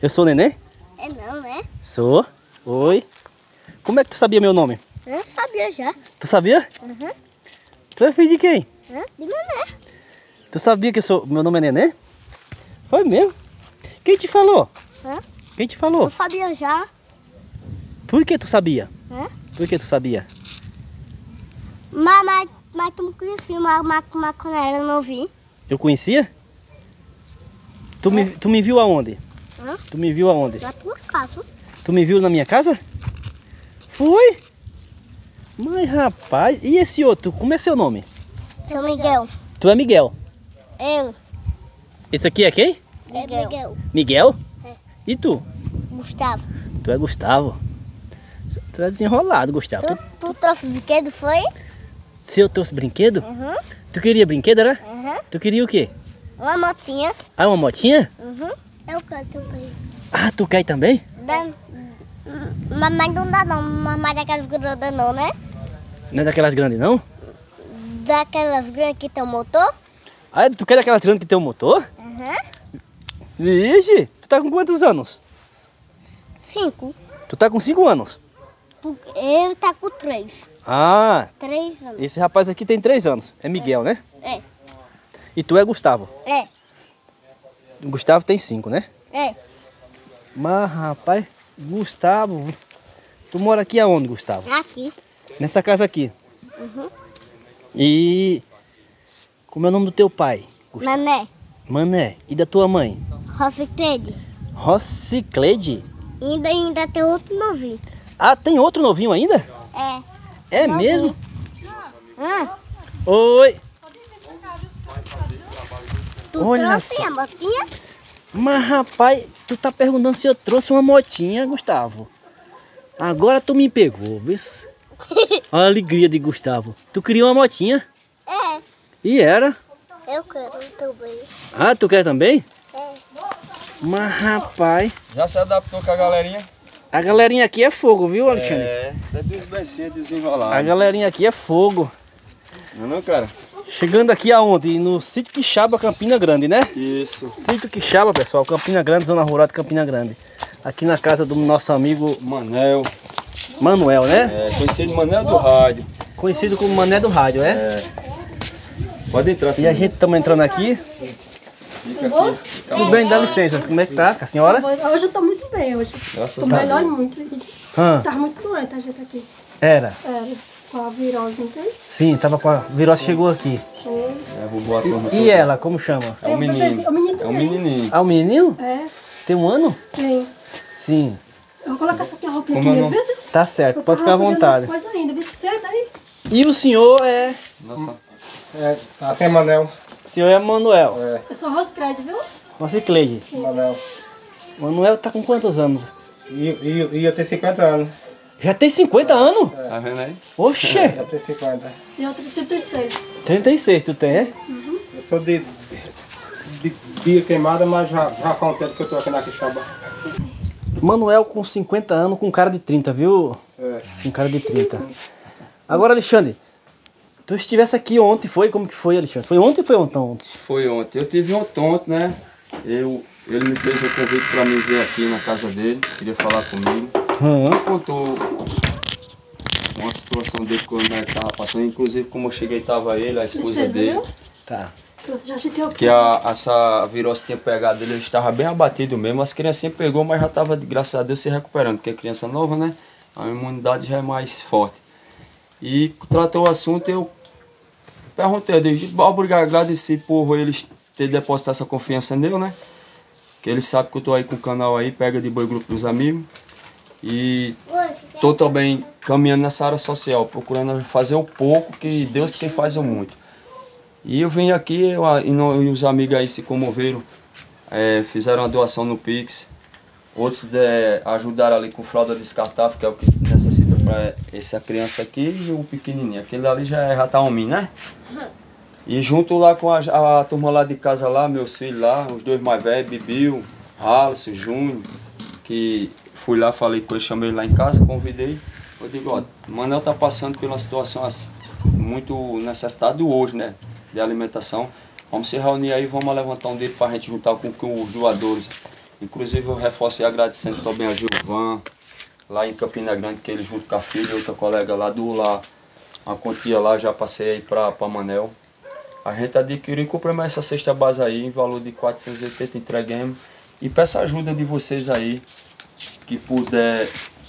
Eu sou o neném? É não, né? Sou. Oi. Como é que tu sabia meu nome? Eu sabia já. Tu sabia? Uhum. Tu é filho de quem? De mané. Tu sabia que meu nome é Neném? Foi mesmo? Quem te falou? Hã? Quem te falou? Eu sabia já. Por que tu sabia? Hã? Por que tu sabia? Mas tu me conhecia, mas quando era novinho. Eu conhecia? Tu me viu aonde? Hã? Tu me viu aonde? Na tua casa. Tu me viu na minha casa? Foi? Mas rapaz, e esse outro? Como é seu nome? Seu Miguel. Tu é Miguel. Eu. Esse aqui é quem? Miguel. Miguel? É. E tu? Gustavo. Tu é Gustavo. Tu é desenrolado, Gustavo. Tu trouxe brinquedo, foi? Se eu trouxe brinquedo? Uhum. Tu queria brinquedo, era? Uhum. Tu queria o quê? Uma motinha. Ah, uma motinha? Uhum. Eu quero também. Ah, tu quer também? Mas não dá não, mas daquelas grandes não, né? Não é daquelas grandes, não? Daquelas grandes que tem o motor? Ah, tu quer daquelas grandes que tem um motor? Uhum. Vixe, tu tá com quantos anos? 5. Tu tá com 5 anos. Ele tá com 3. Ah, 3 anos. esse rapaz aqui tem 3 anos. É Miguel, né? É. E tu é Gustavo. É. O Gustavo tem 5, né? É. Mas, rapaz, Gustavo... Tu mora aqui aonde, Gustavo? Aqui. Nessa casa aqui. Uhum. E... Como é o nome do teu pai? Gustavo. Mané. Mané. E da tua mãe? Rociclede. Rociclede? Ainda tem outro novinho. Ah, tem outro novinho ainda? É. É Novinho. mesmo? Ah, Oi. tu Olha trouxe só. a motinha? Mas, rapaz, tu tá perguntando se eu trouxe uma motinha, Gustavo. Agora tu me pegou, viu? A alegria de Gustavo. Tu queria uma motinha? É. E era. Eu quero também. Ah, tu quer também? É. Mas, rapaz, Já se adaptou com a galerinha? a galerinha aqui é fogo, viu, Alexandre? É, isso é dos becinhos desenrolados. A galerinha aqui é fogo. Não é não, cara? Chegando aqui aonde? No sítio Quixaba, Campina Grande, né? Isso. Sítio Quixaba, pessoal, Campina Grande, zona rural de Campina Grande. Aqui na casa do nosso amigo Manel. Manuel, né? É, conhecido Manel do rádio. Conhecido como Mané do Rádio, é? É. Pode entrar, E senhor. a gente estamos entrando aqui. Fica aqui. Tudo bem, dá licença. Como é que tá, a senhora? Hoje eu tô muito bem, hoje. Graças Tô a melhor Deus. muito. Hã? Tava muito doente a gente aqui. Era. Era, com a virose, entende? Sim, tava com a virose, chegou aqui. Foi. É, vou botar a turma E toda. ela, como chama? É um menino. O menino É um também. menininho. Ah, o menininho? É, Tem 1 ano? tem. Sim. Eu vou colocar essa aqui a roupinha Como é o primeiro, nome? viu? Tá certo, pode ficar à vontade. Coisa ainda, viu? Senta aí. E o senhor é... Nossa. É, aqui é Manel. O senhor é Manuel. Eu sou Roscred, viu? Rociclede. Manel. Manuel tá com quantos anos? E eu tenho 50 anos. Já tem 50 anos? Tá vendo aí? Oxê! Eu tenho 50. E outro 36. 36 tu tem, é? Eu sou de dia queimada, mas já faz um tempo que eu tô aqui na Quixaba. Manuel com 50 anos, com cara de 30, viu? É. Com cara de 30. Agora, Alexandre, tu estivesse aqui ontem, foi? Como que foi, Alexandre? Foi ontem ou foi ontem? Foi ontem. Eu tive um tonto, né? Ele me fez um convite pra mim vir aqui na casa dele. Queria falar comigo. Contou uma situação dele quando ele tava passando. Inclusive, como eu cheguei, tava ele, a esposa Licença, dele. viu? Tá. Já citei o Que essa virose tinha pegado ele, ele estava bem abatido mesmo. As criancinhas pegou, mas já estava, graças a Deus, se recuperando. Porque é criança nova, né? A imunidade já é mais forte. E tratou o assunto, eu perguntei, eu disse, obrigado, agradeci por eles ter depositado essa confiança nele, né? Que eles sabem que eu tô aí com o canal aí, Pega de Boi Grupo dos Amigos. E tô também caminhando nessa área social, procurando fazer o pouco, que Deus quem faz o muito. E eu vim aqui e os amigos aí se comoveram, fizeram a doação no Pix. Outros ajudaram ali com fralda descartável, que é o que necessita para essa criança aqui e o pequenininho. Aquele ali já tá homem, né? E junto lá com a turma lá de casa lá, meus filhos lá, os dois mais velhos, Bibil, Alisson, Júnior, que fui lá, falei com ele, chamei ele lá em casa, convidei. Eu digo, ó, o Manel tá passando por uma situação muito necessitada hoje, né? De alimentação. Vamos se reunir aí, vamos levantar um dedo para a gente juntar com os doadores. Inclusive eu reforcei agradecendo também a Gilvan, lá em Campina Grande, que ele junto com a filha e outra colega lá do lá, a quantia lá, já passei aí para Manel. A gente adquiriu e compramos essa cesta base aí, em valor de 480, entreguemos. E peço a ajuda de vocês aí, que puder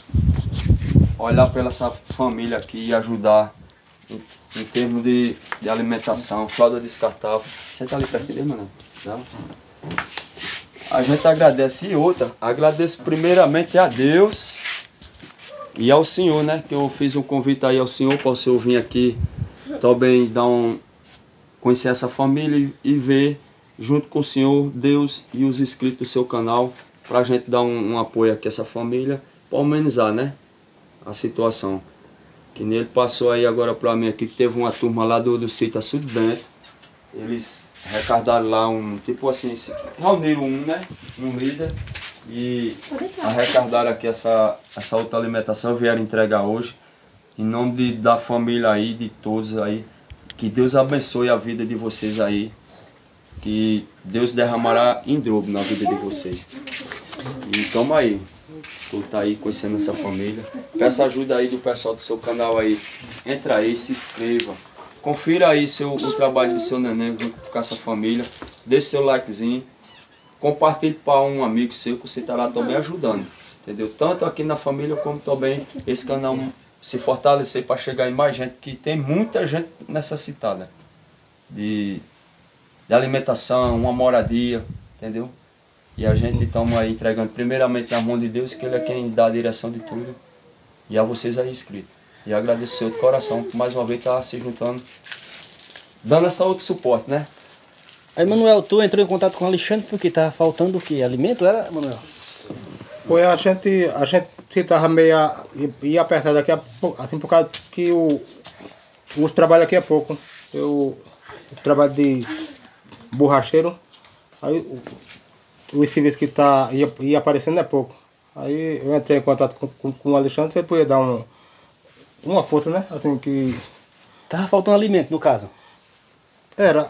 olhar pela essa família aqui e ajudar em termos de alimentação, fralda descartável. Senta ali perto dele, mano. Tá? A gente agradece. E outra, agradeço primeiramente a Deus e ao Senhor, né? Que eu fiz um convite aí ao Senhor para o Senhor vir aqui também conhecer essa família e ver junto com o Senhor, Deus e os inscritos do seu canal, para a gente dar um apoio aqui a essa família, para amenizar, né, a situação. Que nele passou aí agora para mim aqui, que teve uma turma lá do sítio Açude Bento. Eles arrecadaram lá tipo assim, reuniram um líder e arrecadaram aqui essa outra alimentação, vieram entregar hoje. Em nome da família aí, de todos aí, que Deus abençoe a vida de vocês aí. Que Deus derramará em dobro na vida de vocês. E toma aí, tu tá aí conhecendo essa família. Peça ajuda aí do pessoal do seu canal aí. Entra aí, se inscreva. Confira aí o trabalho do seu neném junto com essa família. Deixe seu likezinho. Compartilhe para um amigo seu que você estará também ajudando. Entendeu? Tanto aqui na família como também esse canal se fortalecer para chegar em mais gente, que tem muita gente necessitada de alimentação, uma moradia, entendeu? E a gente estamos aí entregando primeiramente na mão de Deus, que Ele é quem dá a direção de tudo. E a vocês aí inscritos. E agradecer de coração por mais uma vez estar se juntando, dando essa outro suporte, né? Aí, Manuel, tu entrou em contato com o Alexandre porque estava faltando o quê? Alimento, era, Manuel? Foi a gente estava meio apertado aqui, assim, por causa que os trabalhos aqui é pouco. Eu trabalho de borracheiro, aí os serviços que ia aparecendo é pouco. Aí eu entrei em contato com o Alexandre, você podia dar uma força, né? Assim que... Tava faltando alimento, no caso? Era.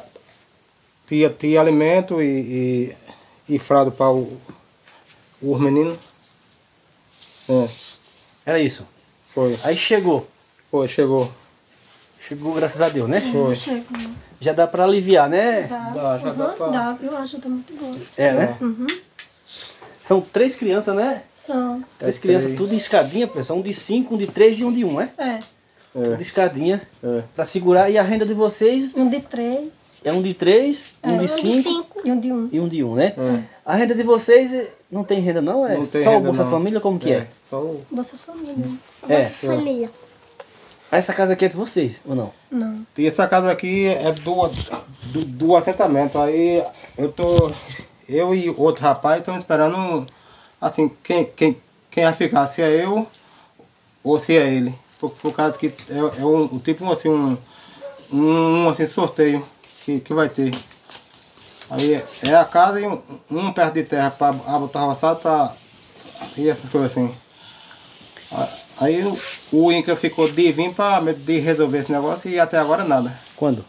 Tinha alimento e fralda para os meninos. É. Era isso. Foi. Aí chegou. Foi, chegou. Chegou, graças a Deus, né? Foi. Chega. Já dá pra aliviar, né? Dá. Já dá pra... Dá, eu acho que tá muito bom. É, né? São 3 crianças, né? São. 3 crianças, tudo em escadinha, pessoal. Um de 5, um de 3 e um de 1, né? É. Tudo escadinha. É. Pra segurar. E a renda de vocês Um de 3 é um de 3, um de 5 e um de 1. e um de 1, né? A renda de vocês não tem renda não? É Não tem só o renda, Bolsa não. Família? Como que é? Só o... Bolsa Família. É. Família. Essa casa aqui é de vocês, ou não? Não. E essa casa aqui é do assentamento. Aí eu e outro rapaz estamos esperando, assim, quem vai ficar, se é eu ou se é ele. Por causa que é um tipo assim, um assim, sorteio que vai ter. Aí é a casa e um perto de terra para botar roçado e essas coisas assim. Aí o INCRA ficou de vir de resolver esse negócio e até agora nada. Quando?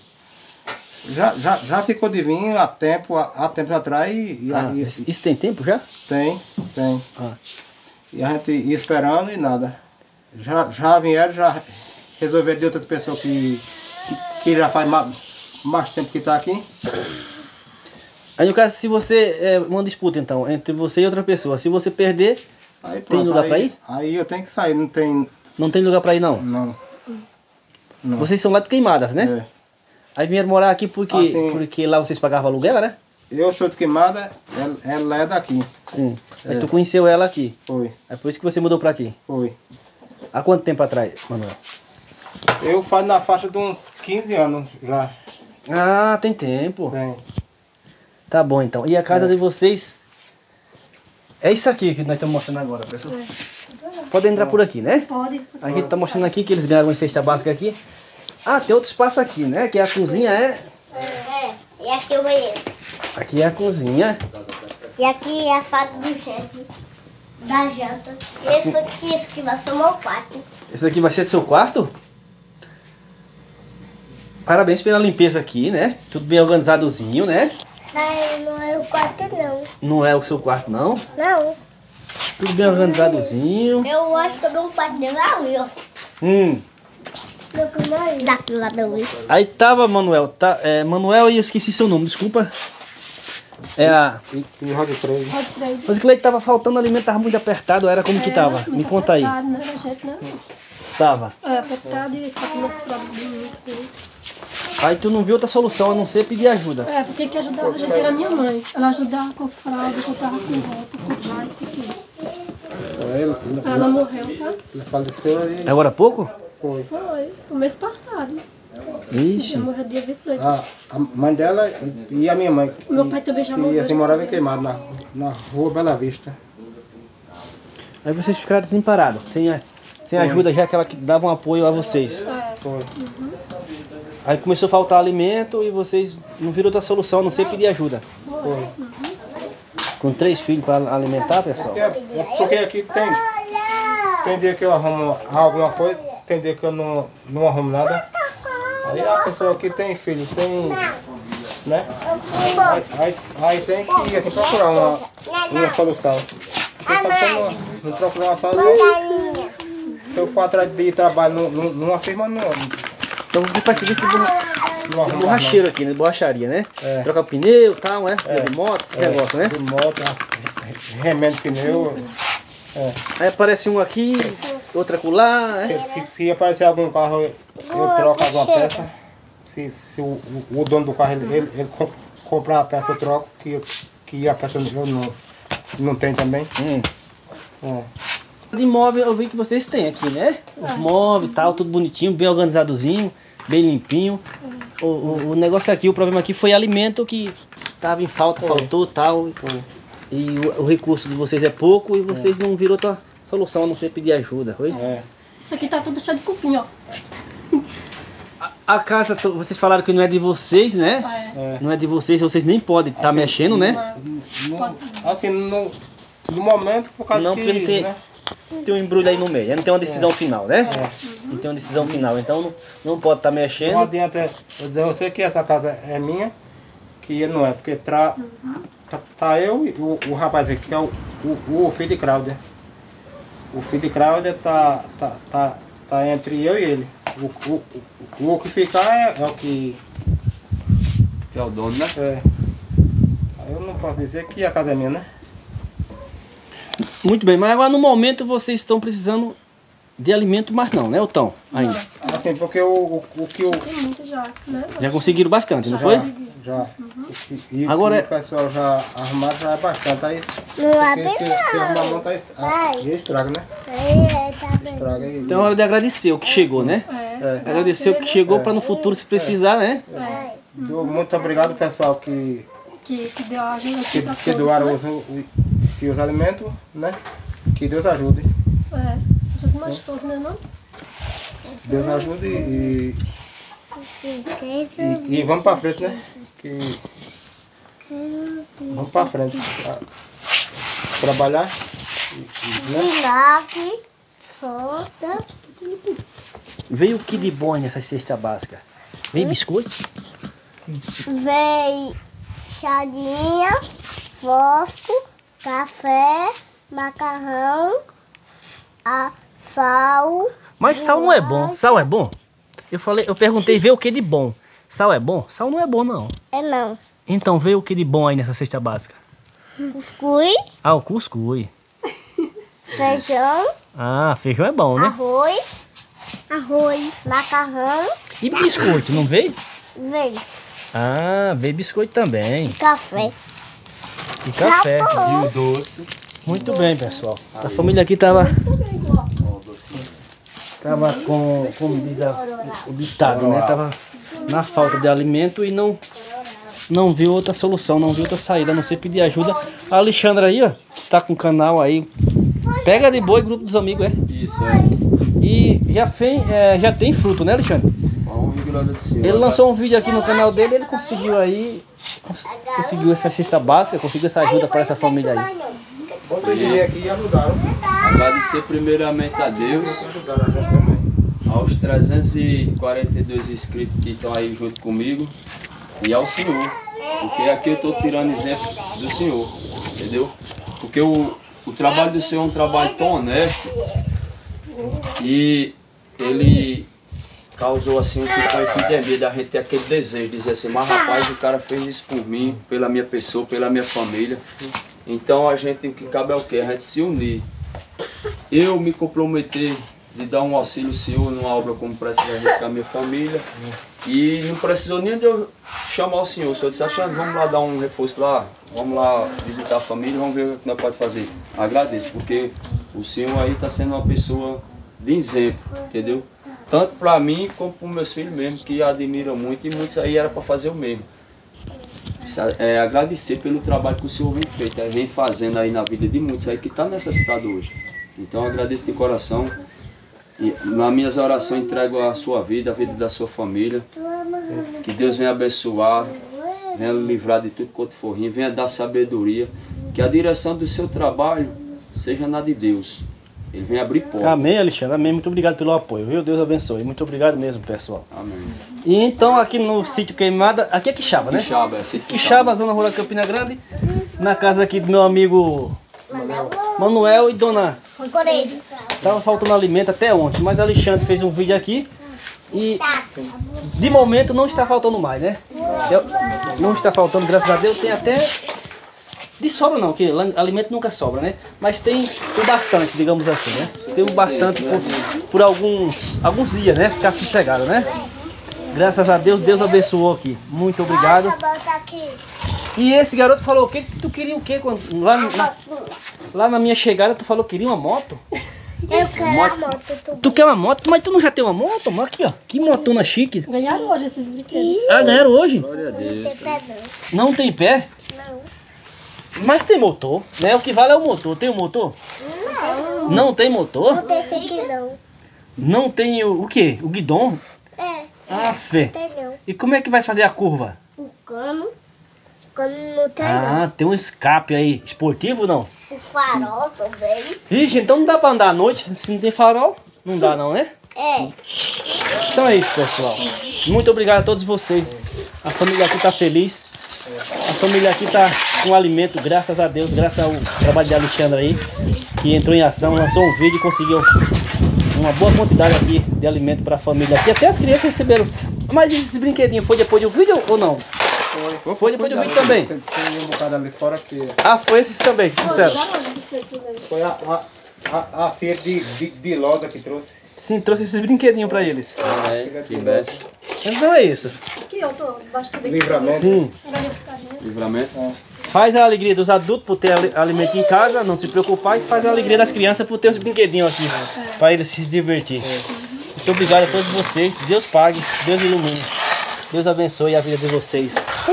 Já ficou de vir há tempos atrás Isso tem tempo já? tem. Ah. E a gente ia esperando e nada. Já vieram, já resolveram de outras pessoas que já faz mais tempo que está aqui. Aí no caso, se você... uma disputa então, entre você e outra pessoa. Se você perder, Aí, tem lugar pra ir? Aí eu tenho que sair, não tem... Não tem lugar pra ir não? Não. Vocês são lá de Queimadas, né? É. Aí vieram morar aqui porque, Assim. porque lá vocês pagavam aluguel, né? Eu sou de Queimada, ela é daqui. Sim. Aí tu conheceu ela aqui. Foi. É por isso que você mudou pra aqui. Foi. Há quanto tempo atrás, Manuel? Eu faço na faixa de uns 15 anos já. Ah, tem tempo. Tem. Tá bom então. E a casa de vocês é isso aqui que nós estamos mostrando agora, pessoal. Pode entrar por aqui, né? Pode. A gente tá mostrando aqui que eles ganharam uma cesta básica aqui. Ah, tem outro espaço aqui, né? Que a cozinha é... E aqui é o banheiro. Aqui é a cozinha. E aqui é a sala do chefe. Da janta. Esse aqui vai ser o meu quarto. Esse aqui vai ser seu quarto? Parabéns pela limpeza aqui, né? Tudo bem organizadozinho, né? Não é o quarto, não. Não é o seu quarto, não? Não. Tudo bem organizadozinho. Eu acho que eu dou um quarto dele ali, ó. Daquele lado ali. Aí tava Manuel. Manuel e eu esqueci seu nome, desculpa. É a... E roda 3. Mas que leite tava faltando alimento, tava muito apertado, era como que tava? Me conta aí. Apertado, não era jeito, não. Tava. É, apertado e faltando esse produto. Aí tu não viu outra solução a não ser pedir ajuda. É, porque que ajudava a gente era minha mãe. Ela ajudava com fralda, ajudava com roupa, com trás, com tudo. Ela morreu, sabe? Ele faleceu aí. Agora há pouco? Foi. Foi, o mês passado. Ixi. Ela morreu dia 22. A mãe dela e a minha mãe. Meu pai também já E morreu. assim morava em Queimado, na rua Bela Vista. Aí vocês ficaram desamparados, sem ajuda, já que ela dava um apoio a vocês. Foi. Aí começou a faltar alimento e vocês não viram outra solução a não ser pedir ajuda. Foi. Com 3 filhos para alimentar, pessoal. É porque aqui tem dia que eu arrumo alguma coisa, tem dia que eu não arrumo nada. Aí a pessoa aqui tem filho, tem. Né? Aí tem que assim, procurar uma solução. Se a pessoa não procurar uma solução, se eu for atrás de trabalho numa firma, não Então você faz serviço de arrumo borracheiro aqui, né? De borracharia, né? É. Troca pneu e tal, né? De moto, esse negócio, né? de moto, remédio, pneu. Aí aparece um aqui, outro acolá, né? Se aparecer algum carro, eu troco alguma peça. Se o dono do carro ele comprar a peça, eu troco, que a peça eu não tenho também. De móvel eu vi que vocês têm aqui, né? Os móveis e tal, tudo bonitinho, bem organizadozinho, bem limpinho. O negócio aqui, o problema aqui foi alimento que tava em falta, faltou tal. E o recurso de vocês é pouco e vocês não viram outra solução a não ser pedir ajuda, foi? Isso aqui tá tudo cheio de cupim, ó. A casa, vocês falaram que não é de vocês, né? Não é de vocês nem podem estar mexendo, né? Assim, no momento, por causa Não, que... porque não tem, né? tem um embrulho aí no meio, não tem uma decisão final, né? Não tem uma decisão final, então não pode estar Não mexendo. adianta eu dizer a você que essa casa é minha, que não é, porque tá eu e o rapaz aqui, que é o filho de Cláudia. O filho de Cláudia tá entre eu e ele. O que ficar é o que... Que é o dono, né? Aí eu não posso dizer que a casa é minha, né? Muito bem, mas agora no momento vocês estão precisando de alimento, mas não, né? Ou estão ainda? Assim, porque o que eu... Tem muito já, né? Já conseguiram bastante, não foi? Já. E Agora o que o pessoal já arrumaram já é bastante. Aí, porque se arrumar a mão, aí estraga, né? Estraga aí. Então é hora de agradecer o que chegou, né? Agradecer o que chegou para no futuro, se precisar, né? Muito obrigado, pessoal, que deu a ajuda aqui pra que todos, doaram né? os alimentos, né? Que Deus ajude. Ajuda nós todos, né, não? Deus ajude e vamos pra frente, né? Vamos pra frente. Trabalhar. Vinagre, soda. Veio o que de bom nessa cesta básica? Veio biscoito? Vem charinha, fósforo, café, macarrão, sal. Mas sal não é bom. Sal é bom? Eu perguntei, veio o que de bom? Sal é bom? Sal não é bom, não. É não. Então veio o que de bom aí nessa cesta básica? Cuscuz, Ah, o cuscuz. feijão, Ah, feijão é bom, né? arroz, macarrão, E biscoito, não veio? vem Ah, veio biscoito também. café. E café. E o doce. Muito bem, pessoal. A família aqui tava com, como diz o ditado, né? Tava na falta de alimento e não viu outra solução, não viu outra saída, a não ser pedir ajuda. A Alexandra aí, ó, tá com o canal aí. Pega de Boi, grupo dos amigos, é? Isso, E já tem fruto, né, Alexandre? Vamos agradecer. Ele lançou um vídeo aqui no canal dele, ele conseguiu aí, conseguiu essa cesta básica, conseguiu essa ajuda para essa família aí. Vamos dizer aqui e ajudaram. Agradecer primeiramente a Deus, Ajudaram a gente também. aos 342 inscritos que estão aí junto comigo e ao Senhor, Porque aqui eu estou tirando exemplo do senhor, entendeu? Porque o trabalho do senhor é um trabalho tão honesto e ele causou assim um tipo de epidemia da gente ter aquele desejo de dizer assim, mas rapaz, o cara fez isso por mim, pela minha pessoa, pela minha família. Então a gente, o que cabe é o quê? A gente se unir. Eu me comprometer de dar um auxílio ao senhor numa obra como precisa com a minha família. E não precisou nem de eu chamar o senhor. O senhor disse, Alexandre, vamos lá dar um reforço lá, vamos lá visitar a família, vamos ver o que nós podemos fazer. Agradeço, porque o senhor aí está sendo uma pessoa de exemplo, entendeu? Tanto para mim como para os meus filhos mesmo, que admiram muito, e muitos aí era para fazer o mesmo. Agradecer pelo trabalho que o senhor vem fazendo aí na vida de muitos aí que estão necessitados hoje. Então agradeço de coração. E nas minhas orações entrego a sua vida, a vida da sua família. Que Deus venha abençoar, venha livrar de tudo quanto for ruim, venha dar sabedoria. Que a direção do seu trabalho seja na de Deus. Ele vem abrir portas. Amém, Alexandre. Amém. Muito obrigado pelo apoio, viu? Deus abençoe. Muito obrigado mesmo, pessoal. Amém. E então aqui no sítio Queimada, aqui é Quixaba, né? Quixaba, sítio Quixaba, zona rural de Campina Grande. Na casa aqui do meu amigo Manuel e dona... Coreia. Tava faltando alimento até ontem, mas Alexandre fez um vídeo aqui e de momento não está faltando mais, né? Não está faltando, graças a Deus. Tem até de sobra não, que alimento nunca sobra, né? Mas tem bastante, digamos assim, né? Tem bastante por alguns dias, né? Ficar sossegado, né? Graças a Deus, Deus abençoou aqui. Muito obrigado. E esse garoto falou, tu queria o quê? Lá na minha chegada tu falou que queria uma moto? Eu quero a moto. Tu quer uma moto? Mas tu não já tem uma moto? Mas aqui ó, que motona chique. Ganharam hoje esses brinquedos. Ah, ganharam hoje? Glória a Deus. Não tem pé? Não. Mas tem motor, né? O que vale é o motor. Tem o motor? Não. Não tem motor? Não tem esse aqui não. Não tem o quê? O guidão? Ah, fé. Não tem não. E como é que vai fazer a curva? O cano. O cano não tem não. Ah, tem um escape aí. Esportivo não? O farol também. Ixi, então não dá pra andar à noite se não tem farol? Não dá não, né? Então é isso, pessoal. Muito obrigado a todos vocês. A família aqui tá feliz. A família aqui tá com alimento, graças a Deus, graças ao trabalho de Alexandre aí, que entrou em ação, lançou um vídeo e conseguiu uma boa quantidade aqui de alimento para a família aqui. Até as crianças receberam. Mas esses brinquedinhos foi depois do vídeo ou não? Foi depois do vídeo também? Tem um bocado ali fora que... Ah, foi esses também, sincero. Foi a filha de Losa que trouxe. Sim, trouxe esses brinquedinhos para eles. Que benção. Então é isso. Aqui eu tô debaixo do Livramento. Sim. Livramento. Faz a alegria dos adultos por ter alimento em casa, não se preocupar, e faz a alegria das crianças por ter os brinquedinhos aqui, para eles se divertir. Muito obrigado a todos vocês. Deus pague, Deus ilumine. Deus abençoe a vida de vocês.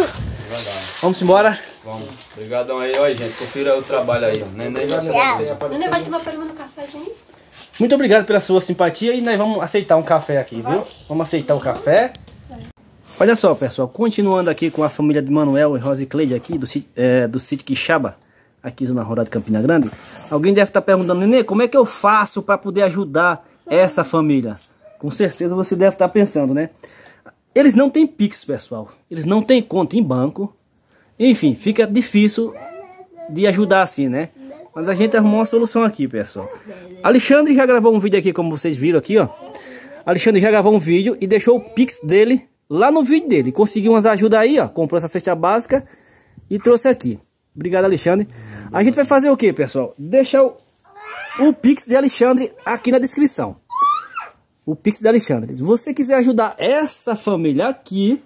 Vamos embora? Vamos. Obrigadão aí, ó, gente. Confira o trabalho aí, ó. Neném vai ser Neném vai tomar pra mim no cafezinho? Muito obrigado pela sua simpatia e nós vamos aceitar um café aqui, viu? Vamos aceitar o café. Olha só, pessoal, continuando aqui com a família de Manuel e Rosicleide aqui do sítio Quixaba, aqui na Rural de Campina Grande. Alguém deve estar perguntando, Nenê, como é que eu faço para poder ajudar essa família? Com certeza você deve estar pensando, né? Eles não têm Pix, pessoal. Eles não têm conta em banco. Enfim, fica difícil de ajudar assim, né? Mas a gente arrumou uma solução aqui, pessoal. Alexandre já gravou um vídeo aqui, como vocês viram aqui, ó. Alexandre já gravou um vídeo e deixou o Pix dele lá no vídeo dele. Conseguiu umas ajudas aí, ó. Comprou essa cesta básica e trouxe aqui. Obrigado, Alexandre. A gente vai fazer o que, pessoal? Deixar o Pix de Alexandre aqui na descrição. O Pix de Alexandre. Se você quiser ajudar essa família aqui,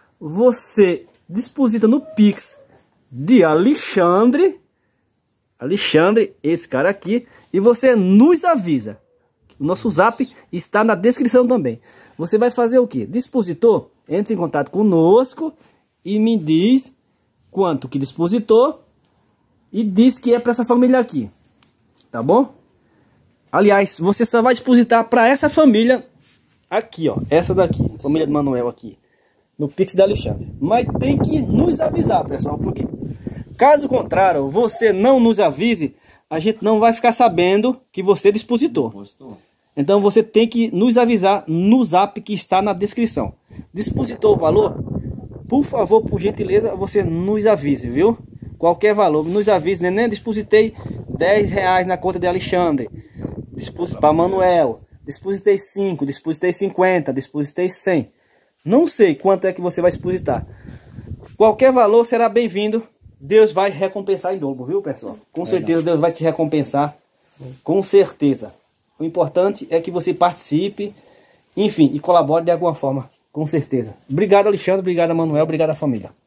você deposita no Pix de Alexandre. Alexandre, esse cara aqui. E você nos avisa. O nosso zap está na descrição também. Você vai fazer o que? Depositou? Entre em contato conosco e me diz quanto que depositou e diz que é para essa família aqui. Tá bom? Aliás, você só vai depositar para essa família aqui, ó. Essa daqui, família de Manuel aqui. No Pix da Alexandre. Mas tem que nos avisar, pessoal. Porque caso contrário, você não nos avise, a gente não vai ficar sabendo que você depositou. Então você tem que nos avisar no zap que está na descrição. Depositou o valor? por favor, por gentileza, você nos avise, viu? Qualquer valor, nos avise, né? Depositei R$10 na conta de Alexandre, para Manuel, depositei 5, depositei 50, depositei 100. Não sei quanto é que você vai depositar. Qualquer valor será bem-vindo. Deus vai recompensar em dobro, viu, pessoal? Com certeza Deus vai te recompensar, com certeza. O importante é que você participe, enfim, e colabore de alguma forma, com certeza. Obrigado, Alexandre, obrigado, Manuel, obrigado, família.